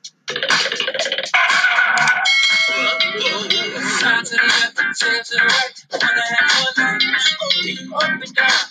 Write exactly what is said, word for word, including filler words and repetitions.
Side to the left, step to the right. Wanna have more life, up and down.